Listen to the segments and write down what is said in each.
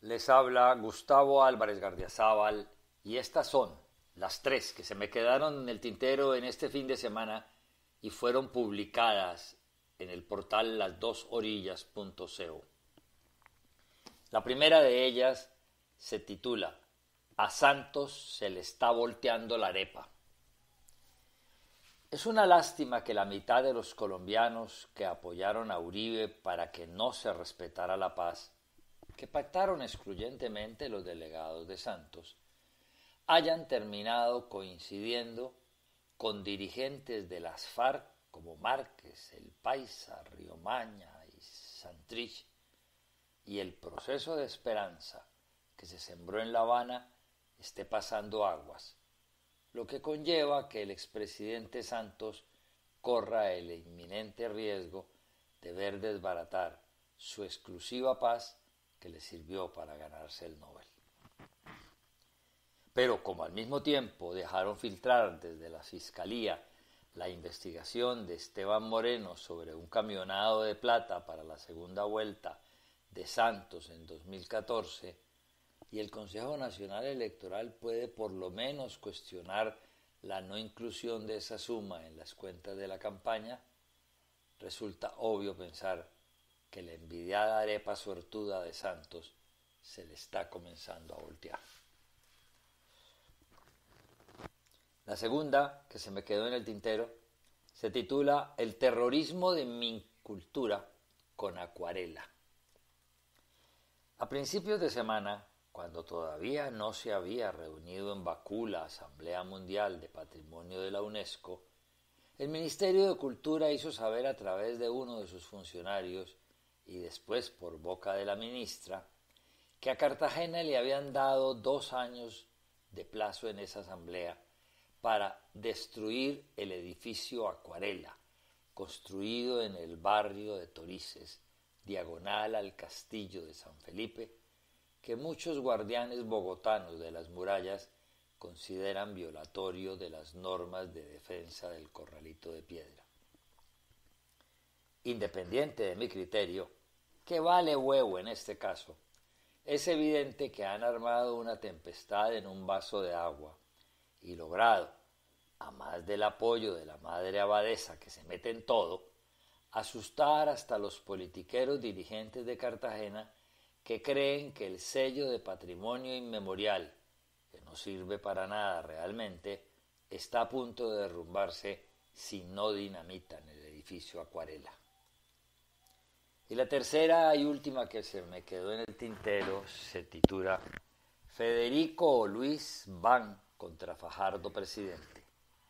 Les habla Gustavo Álvarez Gardiazabal y estas son las tres que se me quedaron en el tintero en este fin de semana y fueron publicadas en el portal lasdosorillas.co. La primera de ellas se titula A Santos se le está volteando la arepa. Es una lástima que la mitad de los colombianos que apoyaron a Uribe para que no se respetara la paz, que pactaron excluyentemente los delegados de Santos, hayan terminado coincidiendo con dirigentes de las FARC como Márquez, El Paisa, Riomaña y Santrich, y el proceso de esperanza que se sembró en La Habana esté pasando aguas, lo que conlleva que el expresidente Santos corra el inminente riesgo de ver desbaratar su exclusiva paz que le sirvió para ganarse el Nobel. Pero como al mismo tiempo dejaron filtrar desde la Fiscalía la investigación de Esteban Moreno sobre un camionado de plata para la segunda vuelta de Santos en 2014, y el Consejo Nacional Electoral puede por lo menos cuestionar la no inclusión de esa suma en las cuentas de la campaña, resulta obvio pensar que la envidiada arepa suertuda de Santos se le está comenzando a voltear. La segunda, que se me quedó en el tintero, se titula El terrorismo de mi cultura con acuarela. A principios de semana, cuando todavía no se había reunido en Bakú la Asamblea Mundial de Patrimonio de la UNESCO, el Ministerio de Cultura hizo saber a través de uno de sus funcionarios y después por boca de la ministra que a Cartagena le habían dado 2 años de plazo en esa asamblea para destruir el edificio Acuarela, construido en el barrio de Torices, diagonal al castillo de San Felipe, que muchos guardianes bogotanos de las murallas consideran violatorio de las normas de defensa del corralito de piedra. Independiente de mi criterio, que vale huevo en este caso, es evidente que han armado una tempestad en un vaso de agua y logrado, a más del apoyo de la madre abadesa que se mete en todo, asustar hasta los politiqueros dirigentes de Cartagena que creen que el sello de patrimonio inmemorial, que no sirve para nada realmente, está a punto de derrumbarse si no dinamitan el edificio Acuarela. Y la tercera y última que se me quedó en el tintero se titula Federico Luis van contra Fajardo presidente.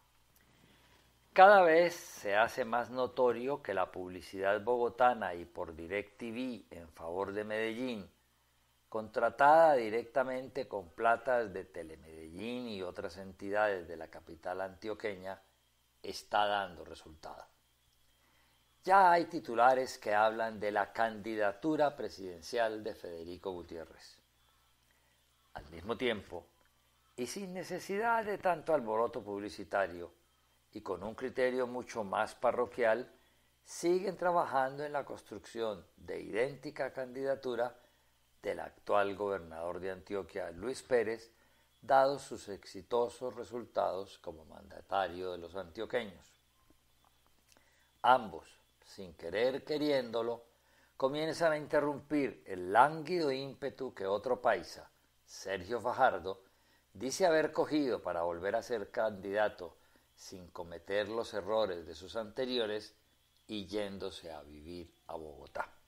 Cada vez se hace más notorio que la publicidad bogotana y por DirecTV en favor de Medellín, contratada directamente con platas de Telemedellín y otras entidades de la capital antioqueña, está dando resultado. Ya hay titulares que hablan de la candidatura presidencial de Federico Gutiérrez. Al mismo tiempo, y sin necesidad de tanto alboroto publicitario, y con un criterio mucho más parroquial, siguen trabajando en la construcción de idéntica candidatura del actual gobernador de Antioquia, Luis Pérez, dados sus exitosos resultados como mandatario de los antioqueños. Ambos, sin querer queriéndolo, comienzan a interrumpir el lánguido ímpetu que otro paisa, Sergio Fajardo, dice haber cogido para volver a ser candidato sin cometer los errores de sus anteriores y yéndose a vivir a Bogotá.